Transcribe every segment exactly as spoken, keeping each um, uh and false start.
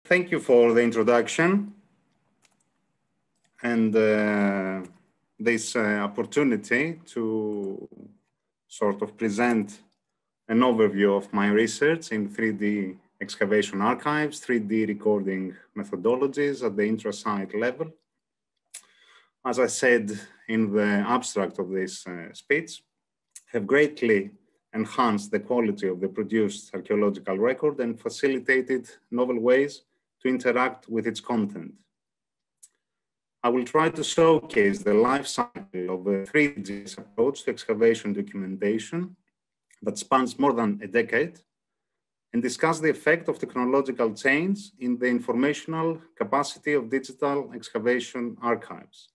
Thank you for the introduction and uh, this uh, opportunity to sort of present an overview of my research in three D excavation archives, three D recording methodologies at the intra-site level. As I said in the abstract of this uh, speech, have greatly enhanced the quality of the produced archaeological record and facilitated novel ways to interact with its content. I will try to showcase the life cycle of a three D approach to excavation documentation that spans more than a decade and discuss the effect of technological change in the informational capacity of digital excavation archives.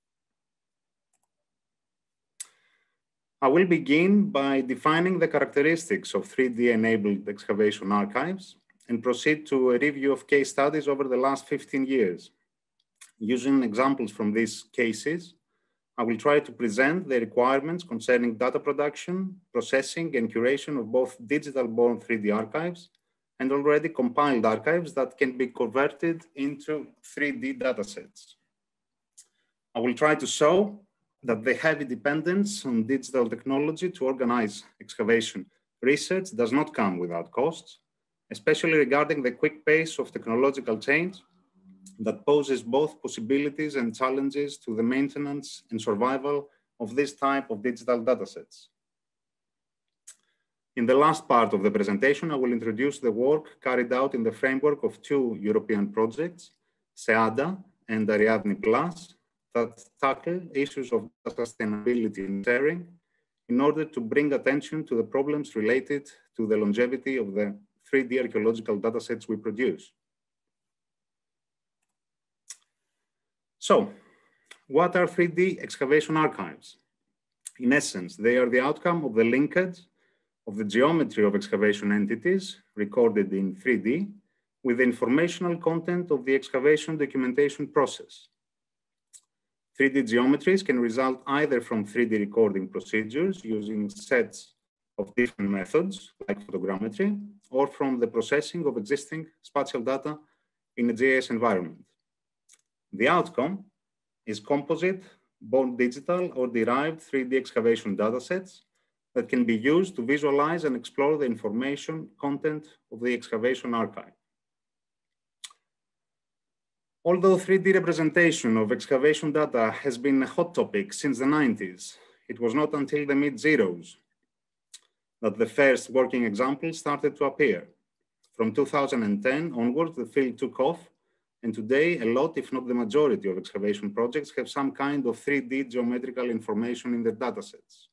I will begin by defining the characteristics of three D enabled excavation archives and proceed to a review of case studies over the last fifteen years. Using examples from these cases, I will try to present the requirements concerning data production, processing, and curation of both digital-born three D archives and already compiled archives that can be converted into three D datasets. I will try to show that the heavy dependence on digital technology to organize excavation research does not come without costs, especially regarding the quick pace of technological change that poses both possibilities and challenges to the maintenance and survival of this type of digital datasets. In the last part of the presentation, I will introduce the work carried out in the framework of two European projects, SEADA and Ariadne Plus, that tackle issues of sustainability and sharing in order to bring attention to the problems related to the longevity of the three D archaeological datasets we produce. So, what are three D excavation archives? In essence, they are the outcome of the linkage of the geometry of excavation entities recorded in three D with the informational content of the excavation documentation process. three D geometries can result either from three D recording procedures using sets of different methods like photogrammetry, or from the processing of existing spatial data in a G I S environment. The outcome is composite, both digital or derived three D excavation datasets that can be used to visualize and explore the information content of the excavation archive. Although three D representation of excavation data has been a hot topic since the nineties, it was not until the mid-zeros that the first working examples started to appear. From two thousand ten onwards, the field took off, and today a lot, if not the majority of excavation projects have some kind of three D geometrical information in their datasets.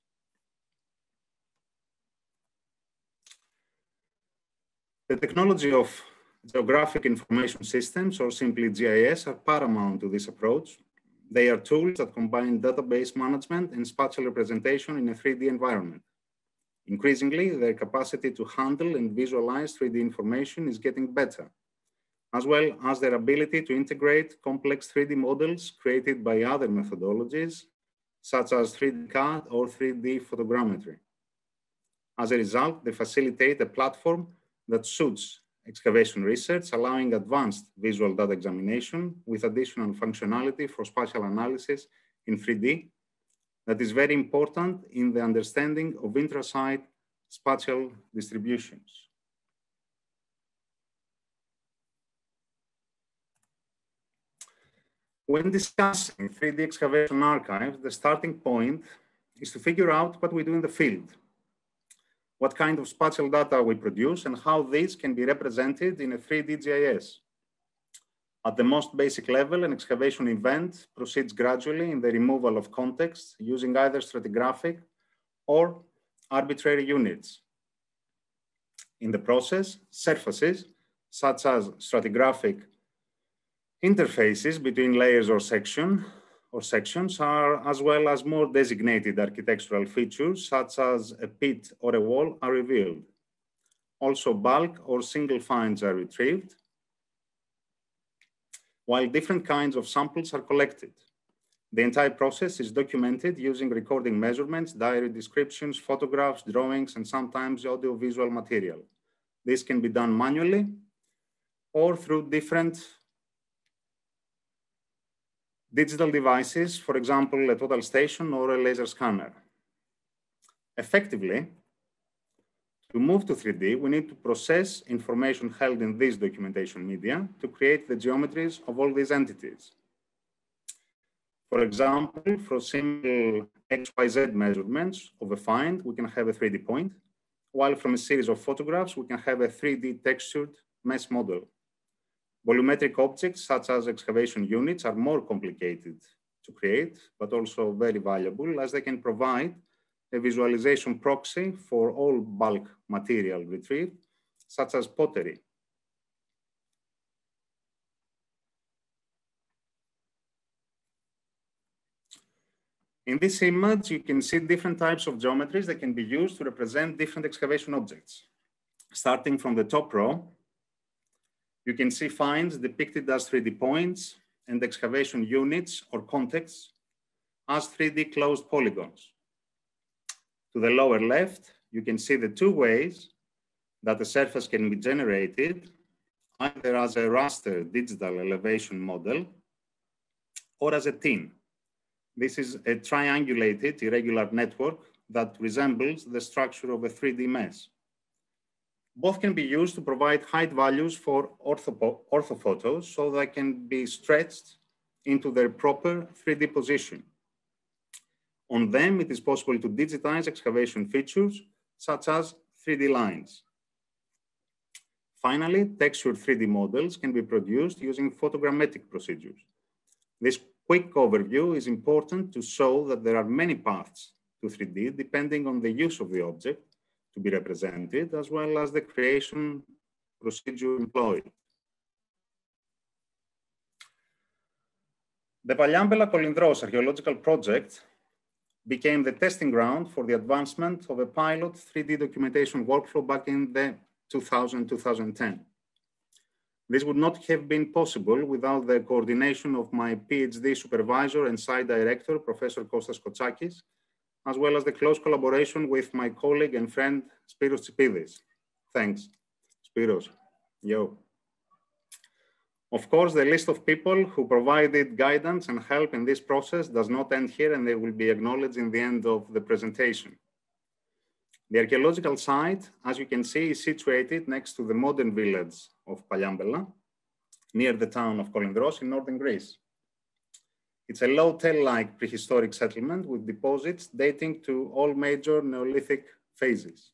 The technology of geographic information systems, or simply G I S, are paramount to this approach. They are tools that combine database management and spatial representation in a three D environment. Increasingly, their capacity to handle and visualize three D information is getting better, as well as their ability to integrate complex three D models created by other methodologies, such as three D C A D or three D photogrammetry. As a result, they facilitate a platform that suits excavation research, allowing advanced visual data examination with additional functionality for spatial analysis in three D that is very important in the understanding of intra-site spatial distributions. When discussing three D excavation archives, the starting point is to figure out what we do in the field, what kind of spatial data we produce, and how these can be represented in a three D G I S. At the most basic level, an excavation event proceeds gradually in the removal of context using either stratigraphic or arbitrary units. In the process, surfaces, such as stratigraphic interfaces between layers or section or sections, are, as well as more designated architectural features, such as a pit or a wall, are revealed. Also, bulk or single finds are retrieved, while different kinds of samples are collected. The entire process is documented using recording measurements, diary descriptions, photographs, drawings, and sometimes audiovisual material. This can be done manually or through different digital devices, for example, a total station or a laser scanner. Effectively, to move to three D, we need to process information held in this documentation media to create the geometries of all these entities. For example, for simple X Y Z measurements of a find, we can have a three D point, while from a series of photographs, we can have a three D textured mesh model. Volumetric objects, such as excavation units, are more complicated to create, but also very valuable, as they can provide a visualization proxy for all bulk material retrieved, such as pottery. In this image, you can see different types of geometries that can be used to represent different excavation objects. Starting from the top row, you can see finds depicted as three D points and excavation units or contexts as three D closed polygons. To the lower left, you can see the two ways that the surface can be generated, either as a raster digital elevation model or as a T I N. This is a triangulated irregular network that resembles the structure of a three D mesh. Both can be used to provide height values for ortho orthophotos so they can be stretched into their proper three D position. On them, it is possible to digitize excavation features such as three D lines. Finally, textured three D models can be produced using photogrammetric procedures. This quick overview is important to show that there are many paths to three D depending on the use of the object to be represented, as well as the creation procedure employed. The Palliambela-Kolindros archaeological project became the testing ground for the advancement of a pilot three D documentation workflow back in the two thousand to two thousand ten. This would not have been possible without the coordination of my PhD supervisor and site director, Professor Markos Katsianis, as well as the close collaboration with my colleague and friend, Spiros Tsipidis. Thanks, Spiros. Yo. Of course, the list of people who provided guidance and help in this process does not end here, and they will be acknowledged in the end of the presentation. The archaeological site, as you can see, is situated next to the modern village of Palliambela, near the town of Kolindros in northern Greece. It's a low tell-like prehistoric settlement with deposits dating to all major Neolithic phases.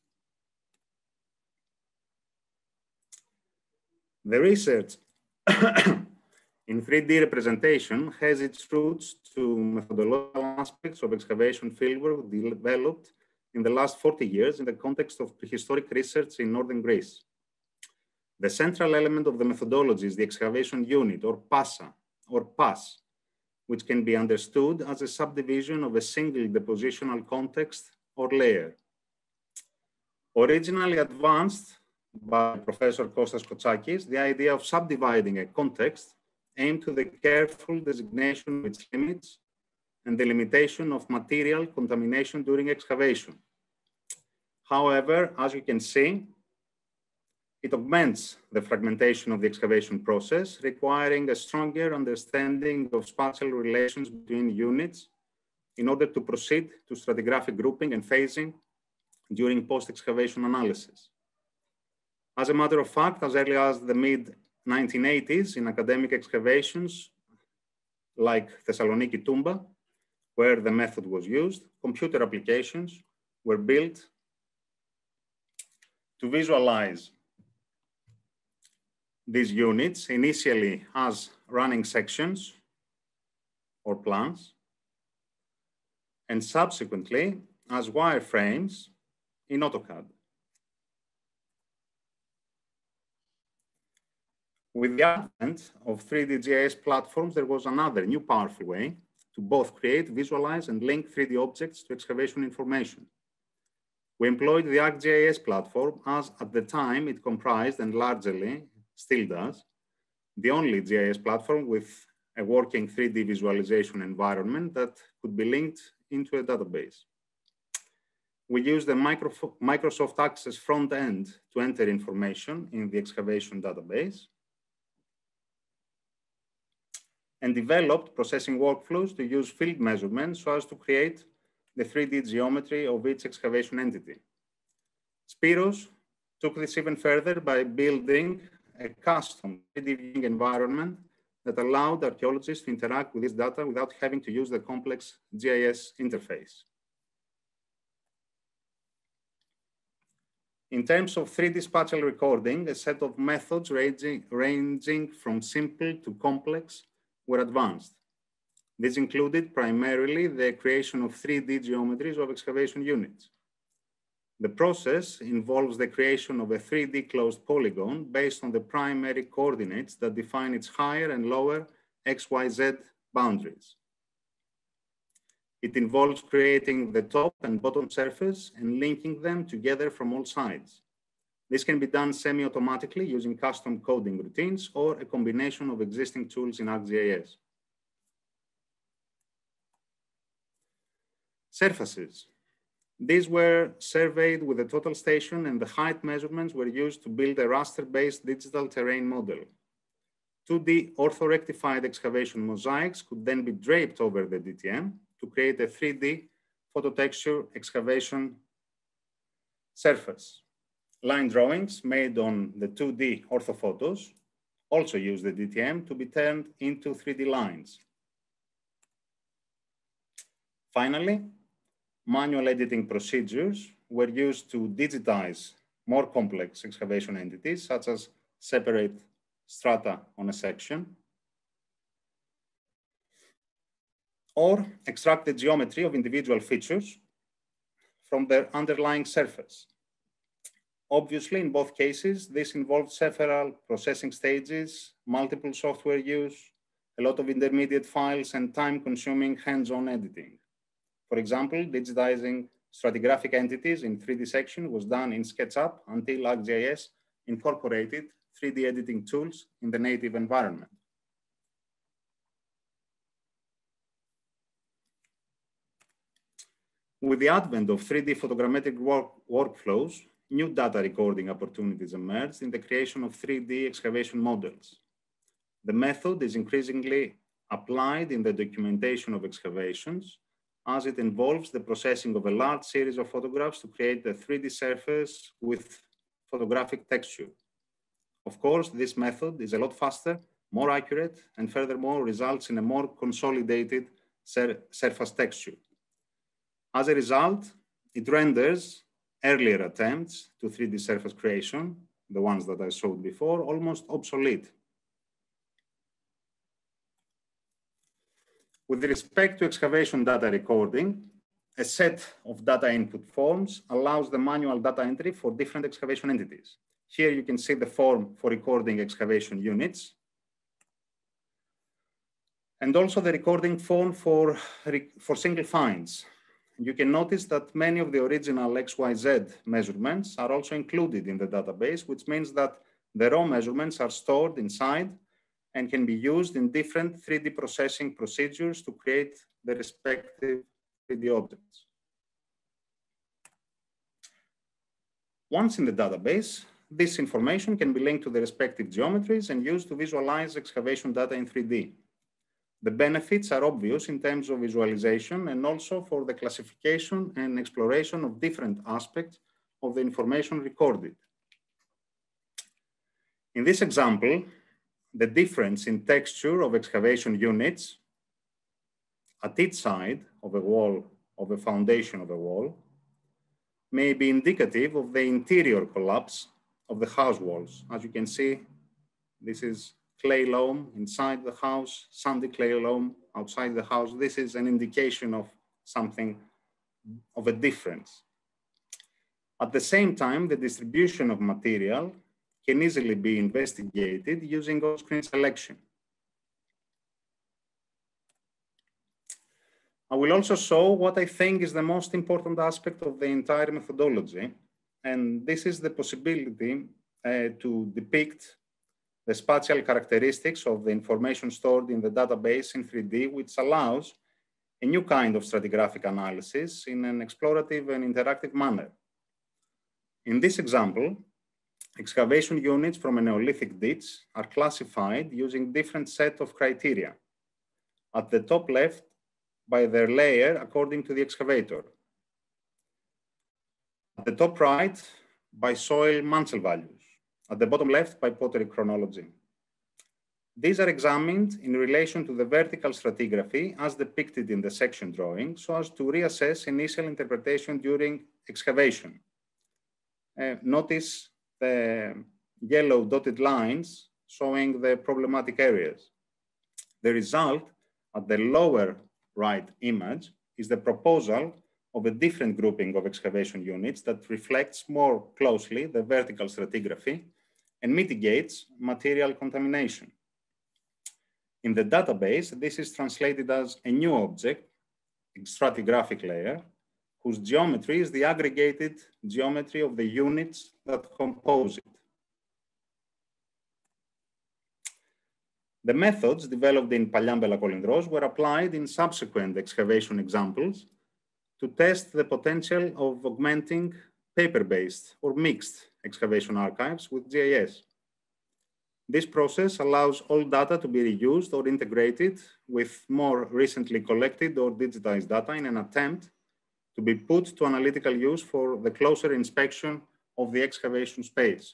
The research in three D representation has its roots to methodological aspects of excavation fieldwork developed in the last forty years in the context of prehistoric research in northern Greece. The central element of the methodology is the excavation unit, or PASA, or PAS, which can be understood as a subdivision of a single depositional context or layer. Originally advanced by Professor Kostas Katsianis, the idea of subdividing a context aimed to the careful designation of its limits and the limitation of material contamination during excavation. However, as you can see, it augments the fragmentation of the excavation process, requiring a stronger understanding of spatial relations between units in order to proceed to stratigraphic grouping and phasing during post-excavation analysis. As a matter of fact, as early as the mid nineteen eighties, in academic excavations like Thessaloniki Toumba, where the method was used, computer applications were built to visualize these units, initially as running sections or plans, and subsequently as wireframes in AutoCAD. With the advent of three D G I S platforms, there was another new powerful way to both create, visualize, and link three D objects to excavation information. We employed the ArcGIS platform as, at the time, it comprised, and largely still does, the only G I S platform with a working three D visualization environment that could be linked into a database. We use the Microsoft Access front end to enter information in the excavation database. and developed processing workflows to use field measurements so as to create the three D geometry of each excavation entity. Spiros took this even further by building a custom three D viewing environment that allowed archaeologists to interact with this data without having to use the complex G I S interface. In terms of three D spatial recording, a set of methods ranging, ranging from simple to complex were advanced. This included primarily the creation of three D geometries of excavation units. The process involves the creation of a three D closed polygon based on the primary coordinates that define its higher and lower X Y Z boundaries. It involves creating the top and bottom surface and linking them together from all sides. This can be done semi-automatically using custom coding routines or a combination of existing tools in ArcGIS. Surfaces. These were surveyed with a total station, and the height measurements were used to build a raster-based digital terrain model. two D orthorectified excavation mosaics could then be draped over the D T M to create a three D phototexture excavation surface. Line drawings made on the two D orthophotos also use the D T M to be turned into three D lines. Finally, manual editing procedures were used to digitize more complex excavation entities, such as separate strata on a section, or extract the geometry of individual features from their underlying surface. Obviously, in both cases, this involved several processing stages, multiple software use, a lot of intermediate files, and time-consuming hands-on editing. For example, digitizing stratigraphic entities in three D section was done in SketchUp until ArcGIS incorporated three D editing tools in the native environment. With the advent of three D photogrammetric work workflows, new data recording opportunities emerged in the creation of three D excavation models. The method is increasingly applied in the documentation of excavations, as it involves the processing of a large series of photographs to create a three D surface with photographic texture. Of course, this method is a lot faster, more accurate, and furthermore results in a more consolidated sur surface texture. As a result, it renders earlier attempts to three D surface creation, the ones that I showed before, almost obsolete. With respect to excavation data recording, a set of data input forms allows the manual data entry for different excavation entities. Here you can see the form for recording excavation units, and also the recording form for, for single finds. You can notice that many of the original X Y Z measurements are also included in the database, which means that the raw measurements are stored inside and can be used in different three D processing procedures to create the respective three D objects. Once in the database, this information can be linked to the respective geometries and used to visualize excavation data in three D. The benefits are obvious in terms of visualization and also for the classification and exploration of different aspects of the information recorded. In this example, the difference in texture of excavation units at each side of a wall, of a foundation of a wall, may be indicative of the interior collapse of the house walls. As you can see, this is clay loam inside the house, sandy clay loam outside the house. This is an indication of something of a difference. At the same time, the distribution of material can easily be investigated using on-screen selection. I will also show what I think is the most important aspect of the entire methodology, and this is the possibility uh, to depict the spatial characteristics of the information stored in the database in three D, which allows a new kind of stratigraphic analysis in an explorative and interactive manner. In this example, excavation units from a Neolithic ditch are classified using different set of criteria. At the top left, by their layer according to the excavator. At the top right, by soil Mansell values. At the bottom left, by pottery chronology. These are examined in relation to the vertical stratigraphy as depicted in the section drawing, so as to reassess initial interpretation during excavation. Uh, notice the yellow dotted lines showing the problematic areas. The result at the lower right image is the proposal of a different grouping of excavation units that reflects more closely the vertical stratigraphy and mitigates material contamination. In the database, this is translated as a new object, a stratigraphic layer, whose geometry is the aggregated geometry of the units that compose it. The methods developed in Palliambella Kolindros were applied in subsequent excavation examples to test the potential of augmenting paper-based or mixed excavation archives with G I S. This process allows all data to be reused or integrated with more recently collected or digitized data in an attempt to be put to analytical use for the closer inspection of the excavation space.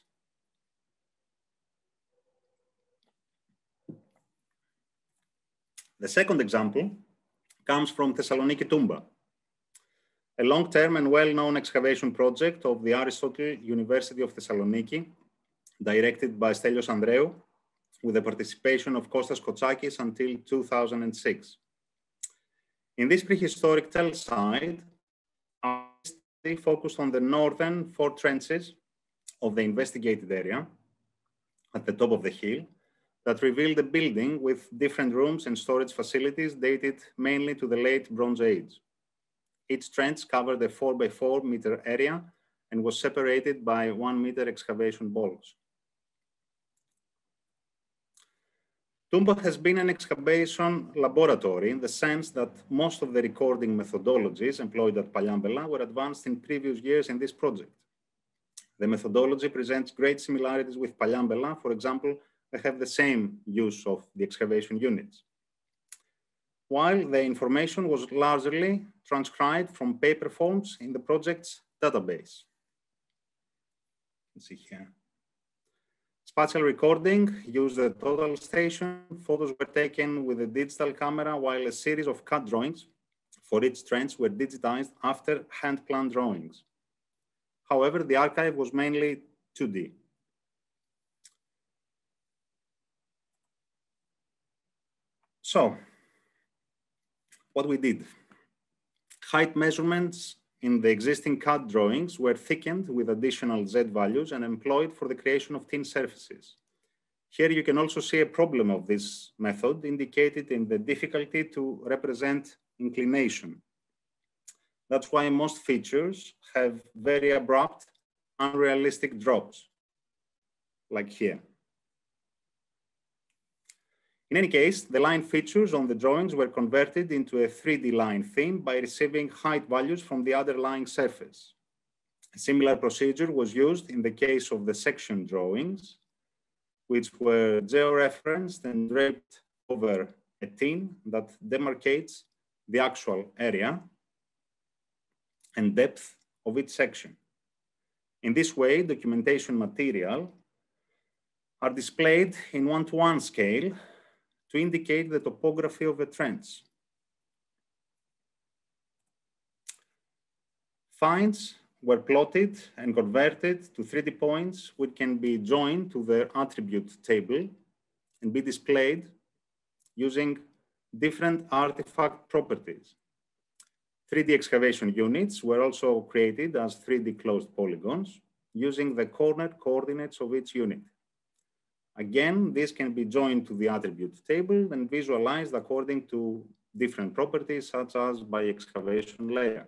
The second example comes from Thessaloniki Toumba, a long-term and well-known excavation project of the Aristotle University of Thessaloniki, directed by Stelios Andreou, with the participation of Kostas Kotsakis until two thousand six. In this prehistoric tell site, our study focused on the northern four trenches of the investigated area at the top of the hill that revealed a building with different rooms and storage facilities dated mainly to the late Bronze Age. Each trench covered a four by four meter area and was separated by one meter excavation balls. Toumba has been an excavation laboratory in the sense that most of the recording methodologies employed at Palliambella were advanced in previous years in this project. The methodology presents great similarities with Palliambella. For example, they have the same use of the excavation units, while the information was largely transcribed from paper forms in the project's database. Let's see here. Spatial recording used a total station. Photos were taken with a digital camera, while a series of cut drawings for each trench were digitized after hand-planned drawings. However, the archive was mainly two D. So, what we did. Height measurements in the existing C A D drawings were thickened with additional Z values and employed for the creation of thin surfaces. Here you can also see a problem of this method indicated in the difficulty to represent inclination. That's why most features have very abrupt, unrealistic drops, like here. In any case, the line features on the drawings were converted into a three D line theme by receiving height values from the underlying surface. A similar procedure was used in the case of the section drawings, which were geo-referenced and draped over a tin that demarcates the actual area and depth of each section. In this way, documentation material are displayed in one-to-one scale to indicate the topography of a trench. Finds were plotted and converted to three D points, which can be joined to their attribute table and be displayed using different artifact properties. three D excavation units were also created as three D closed polygons using the corner coordinates of each unit. Again, this can be joined to the attribute table and visualized according to different properties, such as by excavation layer.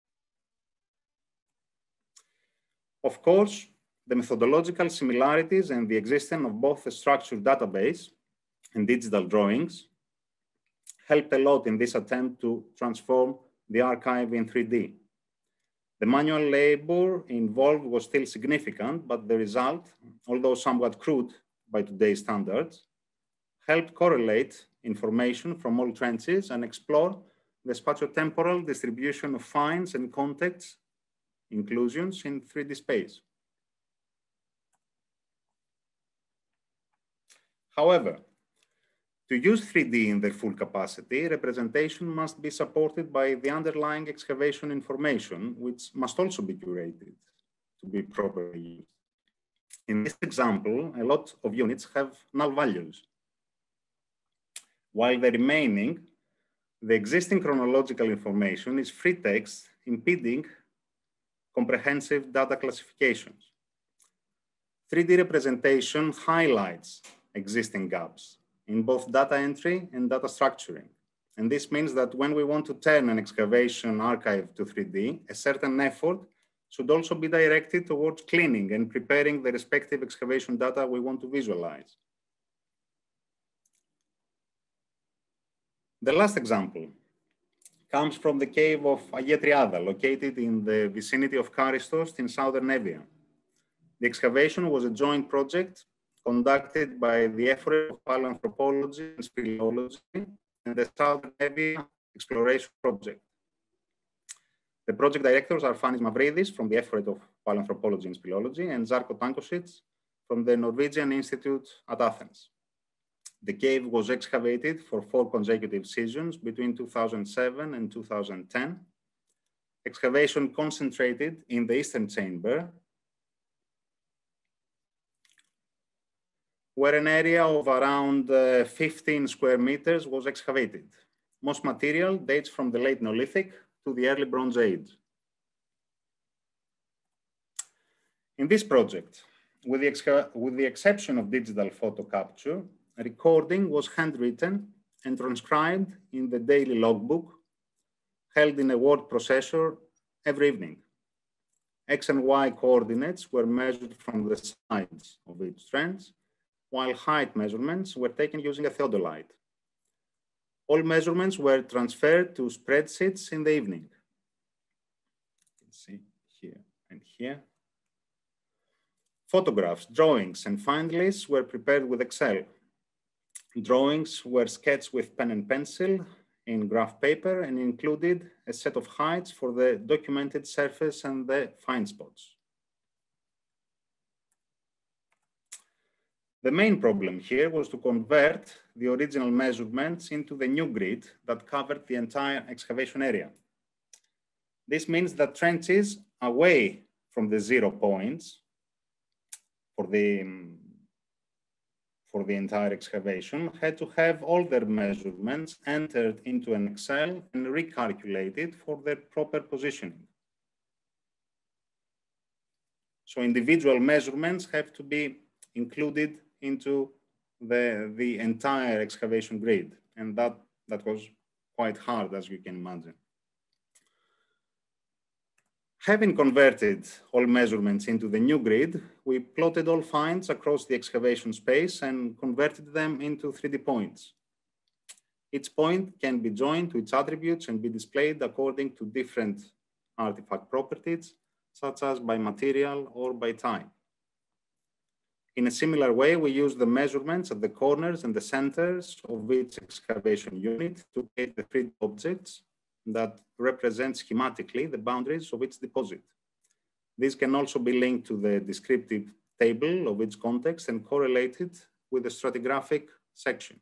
Of course, the methodological similarities and the existence of both the structured database and digital drawings helped a lot in this attempt to transform the archive in three D. The manual labor involved was still significant, but the result, although somewhat crude by today's standards, helped correlate information from all trenches and explore the spatio-temporal distribution of finds and contacts inclusions in three D space. However, to use three D in their full capacity, representation must be supported by the underlying excavation information, which must also be curated to be properly used. In this example, a lot of units have null values, while the remaining, the existing chronological information is free text impeding comprehensive data classifications. three D representation highlights existing gaps in both data entry and data structuring. And this means that when we want to turn an excavation archive to three D, a certain effort should also be directed towards cleaning and preparing the respective excavation data we want to visualize. The last example comes from the cave of Agetriada, located in the vicinity of Karistos in southern Evia. The excavation was a joint project conducted by the effort of paleoanthropology and speleology and the Southern Evia Exploration Project. The project directors are Fanis Mavridis from the effort of paleoanthropology and speleology and Zarko Tankosic from the Norwegian Institute at Athens. The cave was excavated for four consecutive seasons between two thousand seven and two thousand ten. Excavation concentrated in the eastern chamber, where an area of around uh, fifteen square meters was excavated. Most material dates from the late Neolithic to the early Bronze Age. In this project, with the, with the exception of digital photo capture, recording was handwritten and transcribed in the daily logbook, held in a word processor every evening. X and Y coordinates were measured from the sides of each trench, while height measurements were taken using a theodolite. All measurements were transferred to spreadsheets in the evening. You can see here and here. Photographs, drawings, and find lists were prepared with Excel. Drawings were sketched with pen and pencil in graph paper and included a set of heights for the documented surface and the find spots. The main problem here was to convert the original measurements into the new grid that covered the entire excavation area. This means that trenches away from the zero points for the, for the entire excavation had to have all their measurements entered into an Excel and recalculated for their proper positioning. So individual measurements have to be included into the, the entire excavation grid. And that, that was quite hard, as you can imagine. Having converted all measurements into the new grid, we plotted all finds across the excavation space and converted them into three D points. Each point can be joined to its attributes and be displayed according to different artifact properties, such as by material or by type. In a similar way, we use the measurements at the corners and the centers of each excavation unit to create the three D objects that represent schematically the boundaries of each deposit. These can also be linked to the descriptive table of each context and correlated with the stratigraphic sections.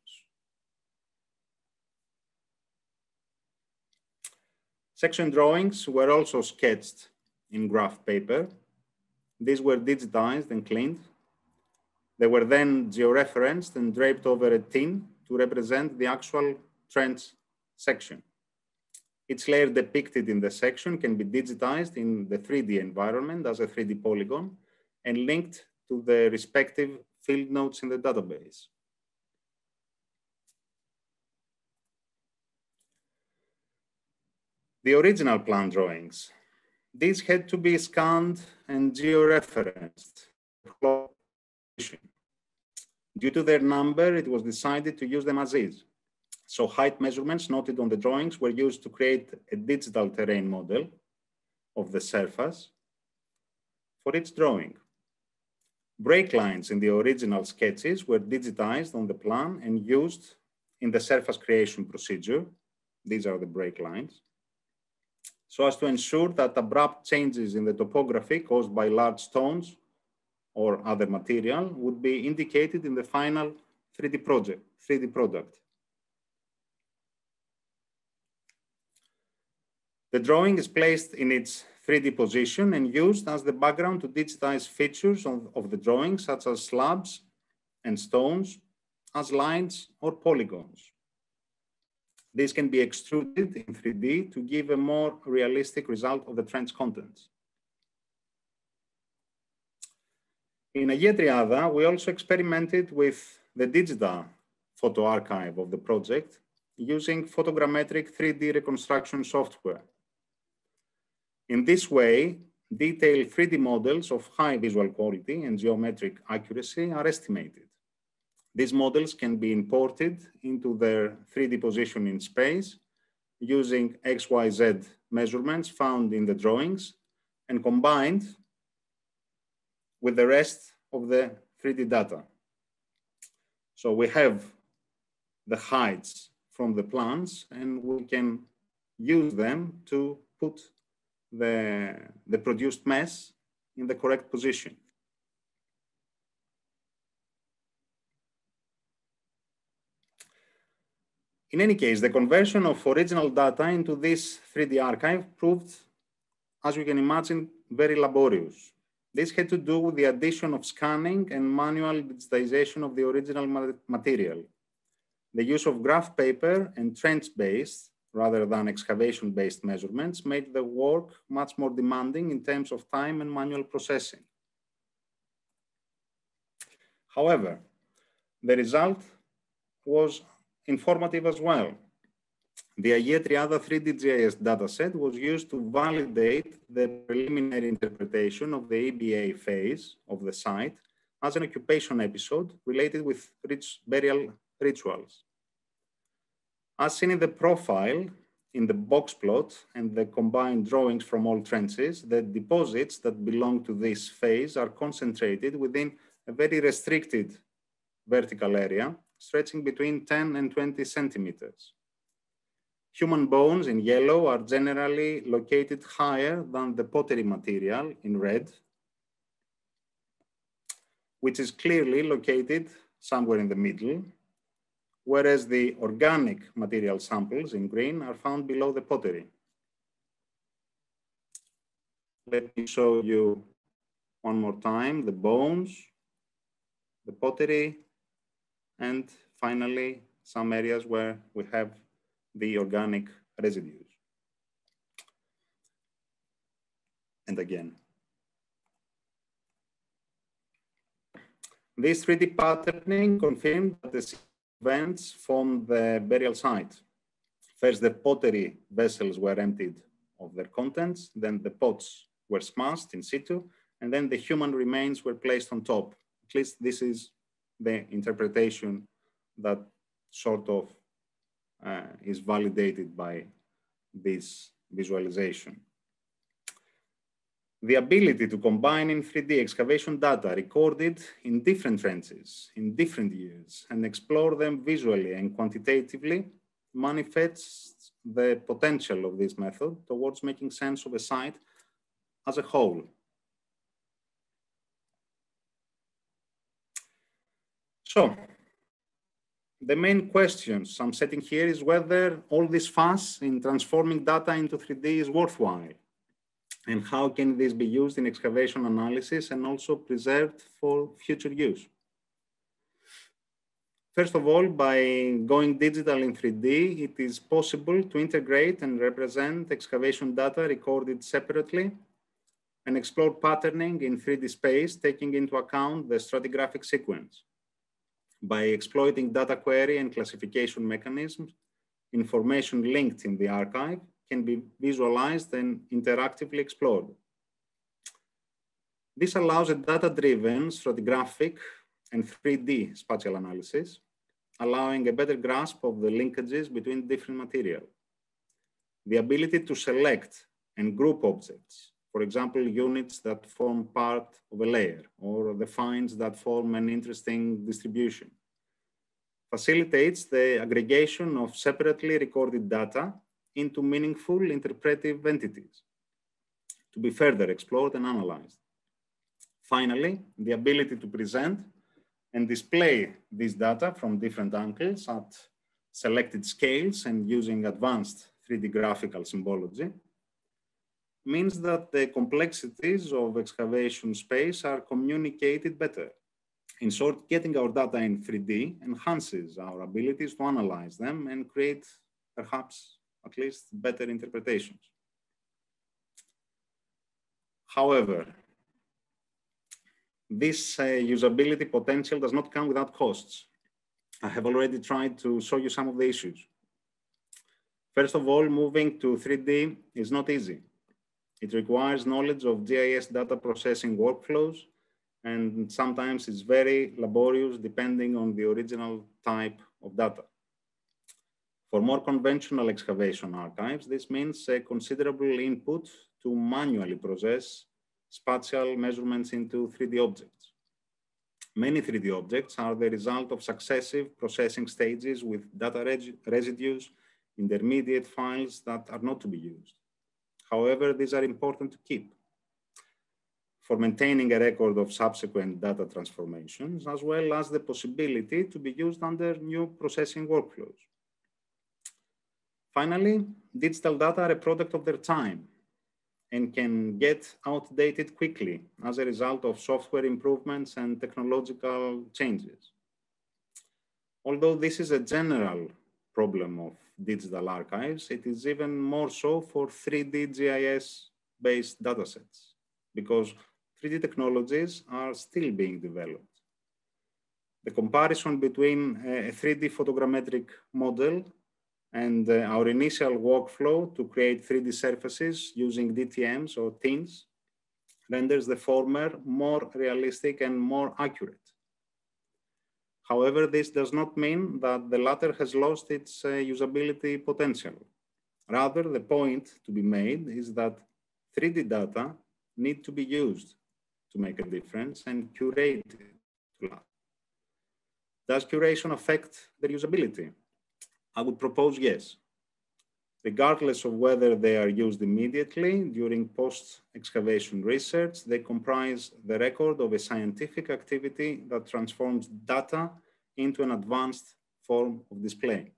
Section drawings were also sketched in graph paper. These were digitized and cleaned. They were then georeferenced and draped over a tin to represent the actual trench section. Each layer depicted in the section can be digitized in the three D environment as a three D polygon and linked to the respective field nodes in the database. The original plan drawings. These had to be scanned and georeferenced. Due to their number, it was decided to use them as is. So height measurements noted on the drawings were used to create a digital terrain model of the surface for each drawing. Break lines in the original sketches were digitized on the plan and used in the surface creation procedure. These are the break lines, so as to ensure that abrupt changes in the topography caused by large stones or other material would be indicated in the final three D project, three D product. The drawing is placed in its three D position and used as the background to digitize features of, of the drawing, such as slabs and stones, as lines or polygons. This can be extruded in three D to give a more realistic result of the trench contents. In Agia Triada, we also experimented with the digital photo archive of the project using photogrammetric three D reconstruction software. In this way, detailed three D models of high visual quality and geometric accuracy are estimated. These models can be imported into their three D position in space using X Y Z measurements found in the drawings and combined with the rest of the three D data. So we have the heights from the plans and we can use them to put the, the produced mesh in the correct position. In any case, the conversion of original data into this three D archive proved, as you can imagine, very laborious. This had to do with the addition of scanning and manual digitization of the original material. The use of graph paper and trench-based rather than excavation-based measurements made the work much more demanding in terms of time and manual processing. However, the result was informative as well. The Agia Triada three D G I S dataset was used to validate the preliminary interpretation of the E B A phase of the site as an occupation episode related with rich burial rituals. As seen in the profile, in the box plot and the combined drawings from all trenches, the deposits that belong to this phase are concentrated within a very restricted vertical area, stretching between ten and twenty centimeters. Human bones in yellow are generally located higher than the pottery material in red, which is clearly located somewhere in the middle, whereas the organic material samples in green are found below the pottery. Let me show you one more time the bones, the pottery, and finally some areas where we have the organic residues. And again, this three D patterning confirmed that the events from the burial site. First, the pottery vessels were emptied of their contents, then the pots were smashed in situ, and then the human remains were placed on top. At least this is the interpretation that sort of uh, is validated by this visualization. The ability to combine in three D excavation data recorded in different trenches, in different years, and explore them visually and quantitatively manifests the potential of this method towards making sense of a site as a whole. So, the main questions I'm setting here is whether all this fuss in transforming data into three D is worthwhile. And how can this be used in excavation analysis and also preserved for future use? First of all, by going digital in three D, it is possible to integrate and represent excavation data recorded separately and explore patterning in three D space, taking into account the stratigraphic sequence. By exploiting data query and classification mechanisms, information linked in the archive can be visualized and interactively explored. This allows a data-driven stratigraphic and three D spatial analysis, allowing a better grasp of the linkages between different material. The ability to select and group objects, for example, units that form part of a layer, or the finds that form an interesting distribution. facilitates the aggregation of separately recorded data into meaningful interpretive entities to be further explored and analyzed. Finally, the ability to present and display this data from different angles at selected scales and using advanced three D graphical symbology means that the complexities of excavation space are communicated better. In short, getting our data in three D enhances our abilities to analyze them and create perhaps at least better interpretations. However, this uh, usability potential does not come without costs. I have already tried to show you some of the issues. First of all, moving to three D is not easy. It requires knowledge of G I S data processing workflows, and sometimes it's very laborious depending on the original type of data. For more conventional excavation archives, this means a considerable input to manually process spatial measurements into three D objects. Many three D objects are the result of successive processing stages with data residues, intermediate files that are not to be used. However, these are important to keep for maintaining a record of subsequent data transformations, as well as the possibility to be used under new processing workflows. Finally, digital data are a product of their time and can get outdated quickly as a result of software improvements and technological changes. Although this is a general problem of digital archives, it is even more so for three D G I S-based datasets, because three D technologies are still being developed. The comparison between a three D photogrammetric model and uh, our initial workflow to create three D surfaces using D T Ms or T I Ns renders the former more realistic and more accurate. However, this does not mean that the latter has lost its uh, usability potential. Rather, the point to be made is that three D data need to be used to make a difference and curated to last. Does curation affect their usability? I would propose yes. Regardless of whether they are used immediately during post-excavation research, they comprise the record of a scientific activity that transforms data into an advanced form of display.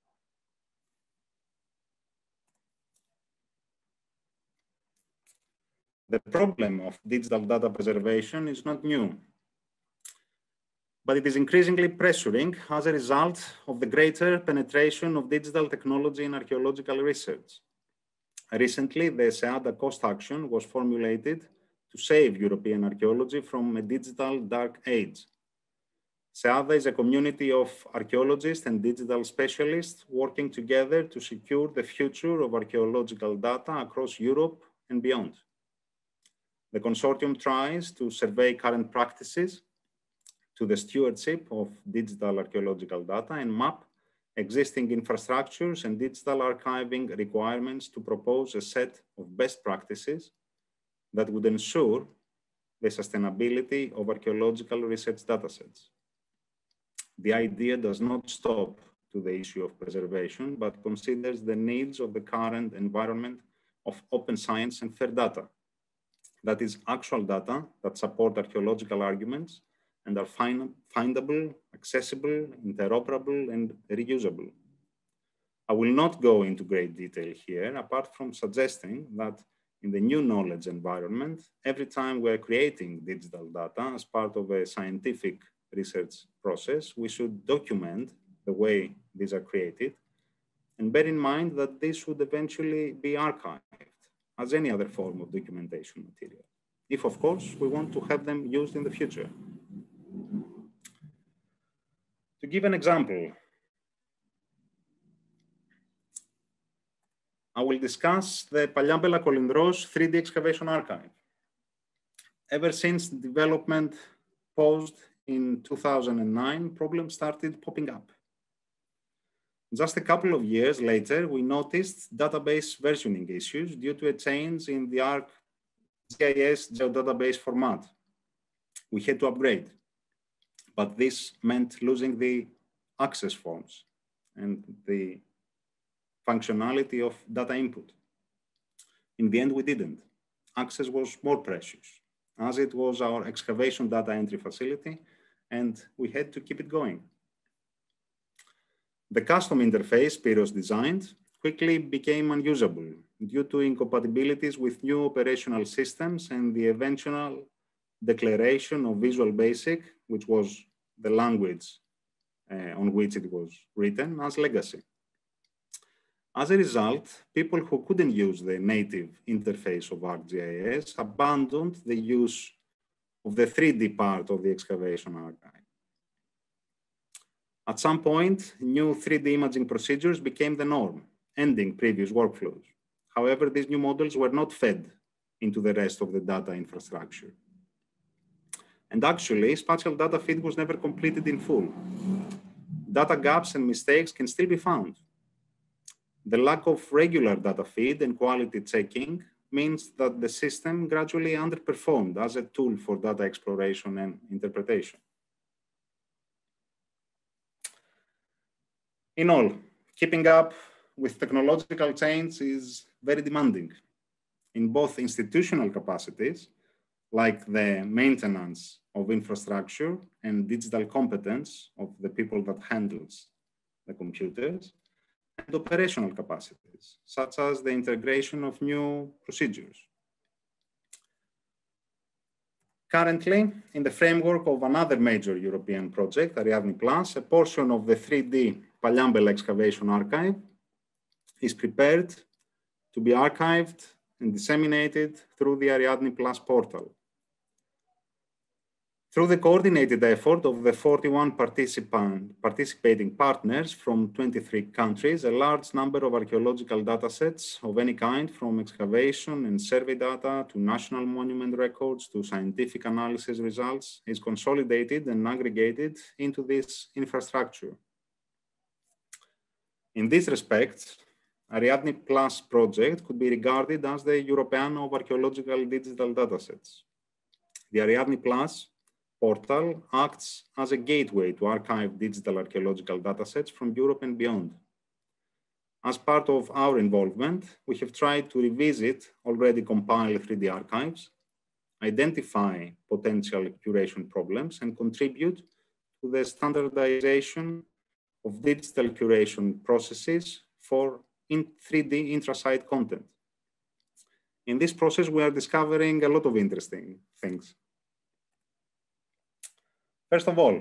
The problem of digital data preservation is not new, but it is increasingly pressuring as a result of the greater penetration of digital technology in archaeological research. Recently, the SEADA cost action was formulated to save European archaeology from a digital dark age. SEADA is a community of archaeologists and digital specialists working together to secure the future of archaeological data across Europe and beyond. The consortium tries to survey current practices to the stewardship of digital archaeological data and map existing infrastructures and digital archiving requirements to propose a set of best practices that would ensure the sustainability of archaeological research datasets. The idea does not stop to the issue of preservation, but considers the needs of the current environment of open science and fair data. That is, actual data that support archaeological arguments and are find, findable, accessible, interoperable, and reusable. I will not go into great detail here, apart from suggesting that in the new knowledge environment, every time we're creating digital data as part of a scientific research process, we should document the way these are created and bear in mind that this would eventually be archived as any other form of documentation material, if of course we want to have them used in the future. To give an example, I will discuss the Παλιάμπελα Κολυνδρός three D excavation archive. Ever since the development paused in two thousand nine, problems started popping up. Just a couple of years later, we noticed database versioning issues due to a change in the ArcGIS geodatabase format. We had to upgrade, but this meant losing the access forms and the functionality of data input. In the end, we didn't. Access was more precious, as it was our excavation data entry facility, and we had to keep it going. The custom interface Spiros designed quickly became unusable due to incompatibilities with new operational systems and the eventual declaration of Visual Basic, which was the language uh, on which it was written, as legacy. As a result, people who couldn't use the native interface of ArcGIS abandoned the use of the three D part of the excavation archive. At some point, new three D imaging procedures became the norm, ending previous workflows. However, these new models were not fed into the rest of the data infrastructure. And actually, spatial data feed was never completed in full. Data gaps and mistakes can still be found. The lack of regular data feed and quality checking means that the system gradually underperformed as a tool for data exploration and interpretation. In all, keeping up with technological change is very demanding in both institutional capacities, like the maintenance of infrastructure and digital competence of the people that handles the computers, and operational capacities, such as the integration of new procedures. Currently, in the framework of another major European project, Ariadne Plus, a portion of the three D Palliambel excavation archive is prepared to be archived and disseminated through the Ariadne Plus portal. Through the coordinated effort of the forty-one participant, participating partners from twenty-three countries, a large number of archaeological datasets of any kind, from excavation and survey data to national monument records to scientific analysis results, is consolidated and aggregated into this infrastructure. In this respect, Ariadne Plus project could be regarded as the European of archaeological digital datasets. The Ariadne Plus portal acts as a gateway to archive digital archaeological datasets from Europe and beyond. As part of our involvement, we have tried to revisit already compiled three D archives, identify potential curation problems, and contribute to the standardization of digital curation processes for in three D intra-site content. In this process, we are discovering a lot of interesting things. First of all,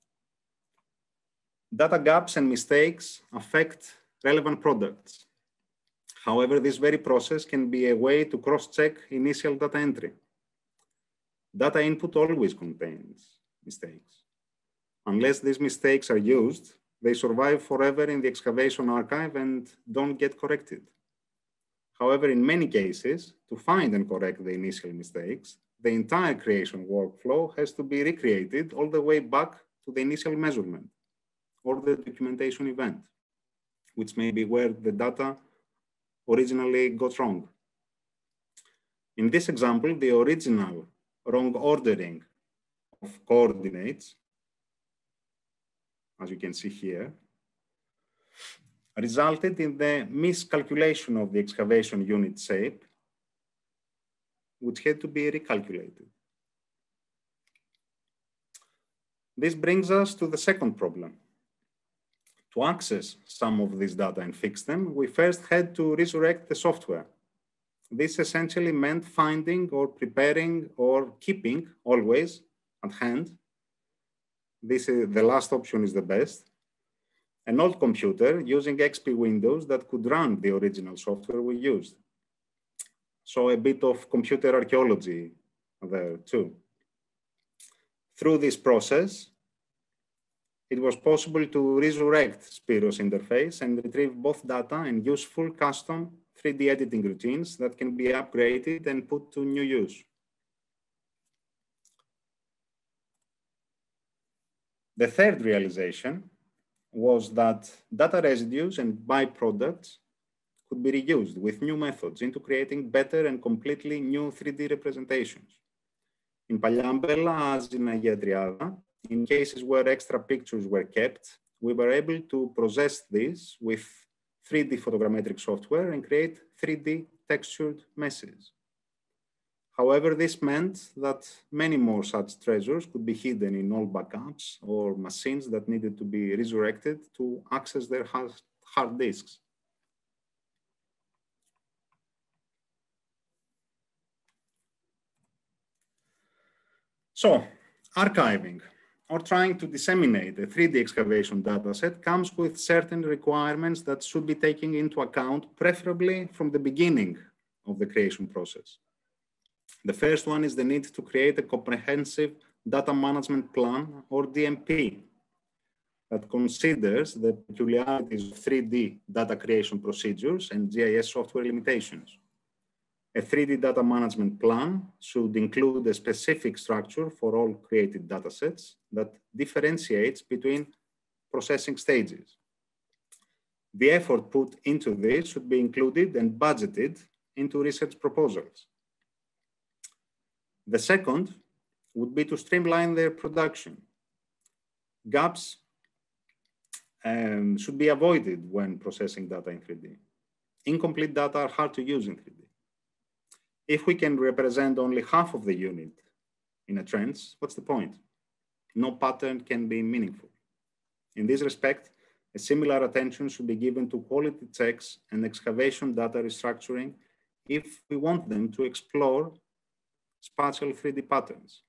data gaps and mistakes affect relevant products. However, this very process can be a way to cross-check initial data entry. Data input always contains mistakes. Unless these mistakes are used, they survive forever in the excavation archive and don't get corrected. However, in many cases, to find and correct the initial mistakes, the entire creation workflow has to be recreated all the way back to the initial measurement or the documentation event, which may be where the data originally got wrong. In this example, the original wrong ordering of coordinates, as you can see here, resulted in the miscalculation of the excavation unit shape, which had to be recalculated. This brings us to the second problem. To access some of this data and fix them, we first had to resurrect the software. This essentially meant finding or preparing or keeping always at hand. This is, the last option is the best. An old computer using X P Windows that could run the original software we used. So a bit of computer archaeology there too. Through this process, it was possible to resurrect Spiros interface and retrieve both data and useful custom three D editing routines that can be upgraded and put to new use. The third realization was that data residues and byproducts could be reused with new methods into creating better and completely new three D representations. In Palliambel, as in Agia Triada, in cases where extra pictures were kept we were able to process this with three D photogrammetric software and create three D textured meshes. However, this meant that many more such treasures could be hidden in old backups or machines that needed to be resurrected to access their hard disks. So, archiving or trying to disseminate a three D excavation dataset comes with certain requirements that should be taken into account, preferably from the beginning of the creation process. The first one is the need to create a comprehensive data management plan, or D M P, that considers the peculiarities of three D data creation procedures and G I S software limitations. A three D data management plan should include a specific structure for all created datasets that differentiates between processing stages. The effort put into this should be included and budgeted into research proposals. The second would be to streamline their production. Gaps um, should be avoided when processing data in three D. Incomplete data are hard to use in three D. If we can represent only half of the unit in a trench, what's the point? No pattern can be meaningful. In this respect, a similar attention should be given to quality checks and excavation data restructuring if we want them to explore spatial three D patterns.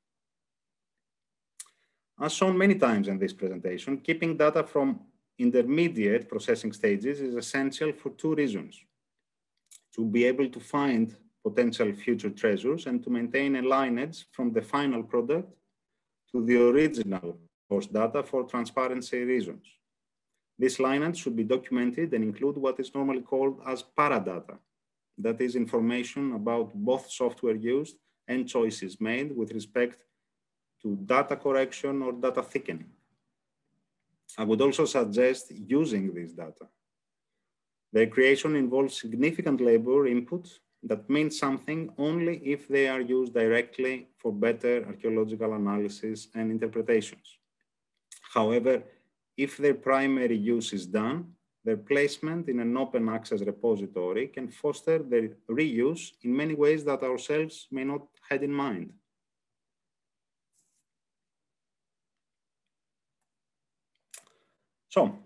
As shown many times in this presentation, keeping data from intermediate processing stages is essential for two reasons: to be able to find potential future treasures and to maintain a lineage from the final product to the original source data for transparency reasons. This lineage should be documented and include what is normally called as paradata, that is information about both software used and choices made with respect to data correction or data thickening. I would also suggest using this data. Their creation involves significant labor input that means something only if they are used directly for better archaeological analysis and interpretations. However, if their primary use is done, their placement in an open access repository can foster their reuse in many ways that ourselves may not have in mind. So,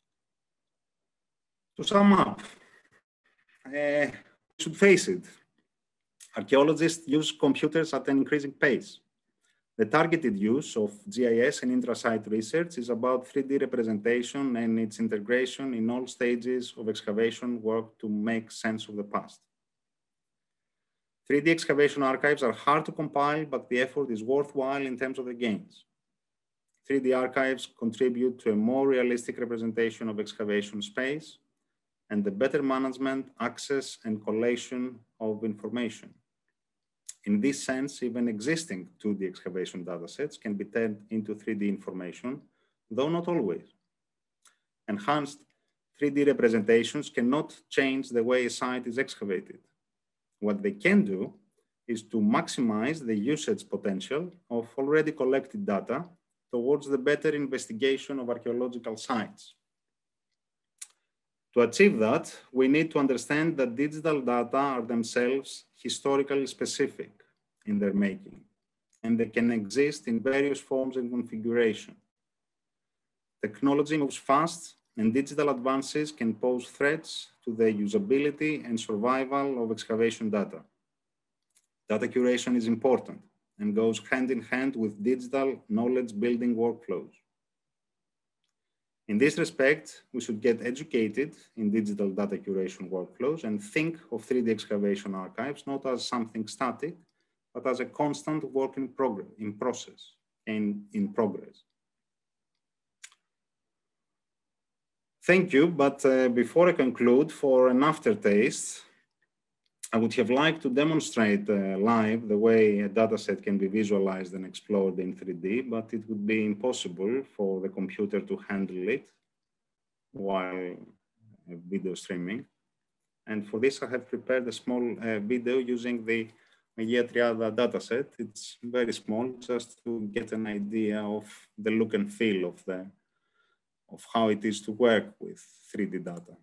to sum up, uh, we should face it. Archaeologists use computers at an increasing pace. The targeted use of G I S and intra-site research is about three D representation and its integration in all stages of excavation work to make sense of the past. three D excavation archives are hard to compile, but the effort is worthwhile in terms of the gains. three D archives contribute to a more realistic representation of excavation space and the better management, access, and collation of information. In this sense, even existing two D excavation datasets can be turned into three D information, though not always. Enhanced three D representations cannot change the way a site is excavated. What they can do is to maximize the usage potential of already collected data towards the better investigation of archaeological sites. To achieve that, we need to understand that digital data are themselves historically specific in their making, and they can exist in various forms and configuration. Technology moves fast, and digital advances can pose threats to the usability and survival of excavation data. Data curation is important and goes hand in hand with digital knowledge building workflows. In this respect, we should get educated in digital data curation workflows and think of three D excavation archives not as something static, but as a constant work in progress, in process, and in progress. Thank you, but uh, before I conclude, for an aftertaste, I would have liked to demonstrate uh, live the way a dataset can be visualized and explored in three D, but it would be impossible for the computer to handle it while uh, video streaming. And for this, I have prepared a small uh, video using the Triada dataset. It's very small, just to get an idea of the look and feel of the of how it is to work with three D data.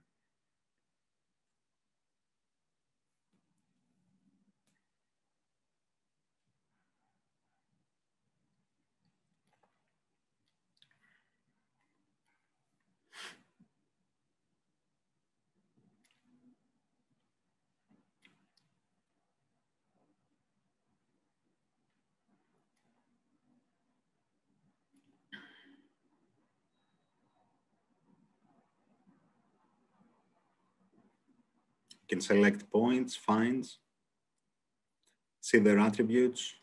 You can select points, finds, see their attributes.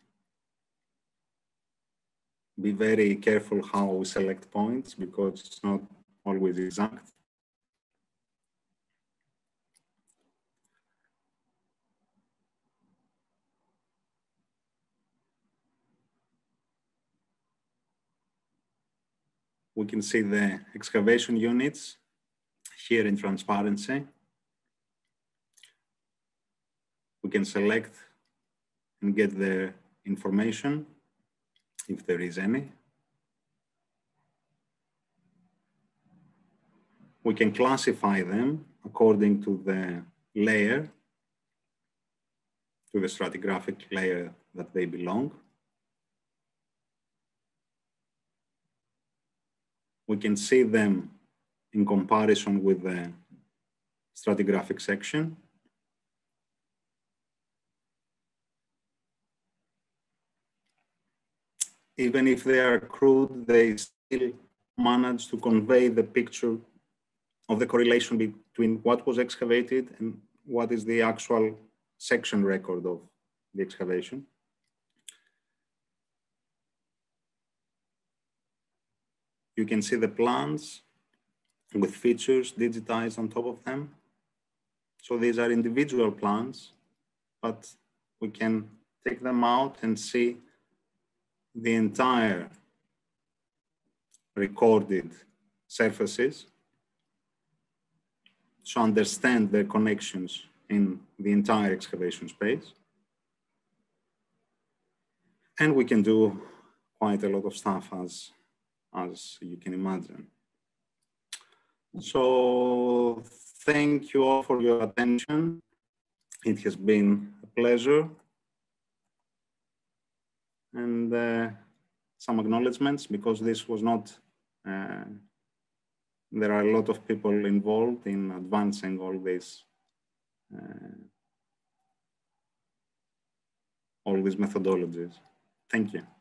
Be very careful how we select points because it's not always exact. We can see the excavation units here in transparency. We can select and get the information, if there is any. We can classify them according to the layer, to the stratigraphic layer that they belong. We can see them in comparison with the stratigraphic section. Even if they are crude, they still manage to convey the picture of the correlation between what was excavated and what is the actual section record of the excavation. You can see the plans with features digitized on top of them. So these are individual plans, but we can take them out and see the entire recorded surfaces to understand their connections in the entire excavation space. And we can do quite a lot of stuff as, as you can imagine. So thank you all for your attention. It has been a pleasure. And uh, some acknowledgements, because this was not, uh, there are a lot of people involved in advancing all this, uh, all these methodologies. Thank you.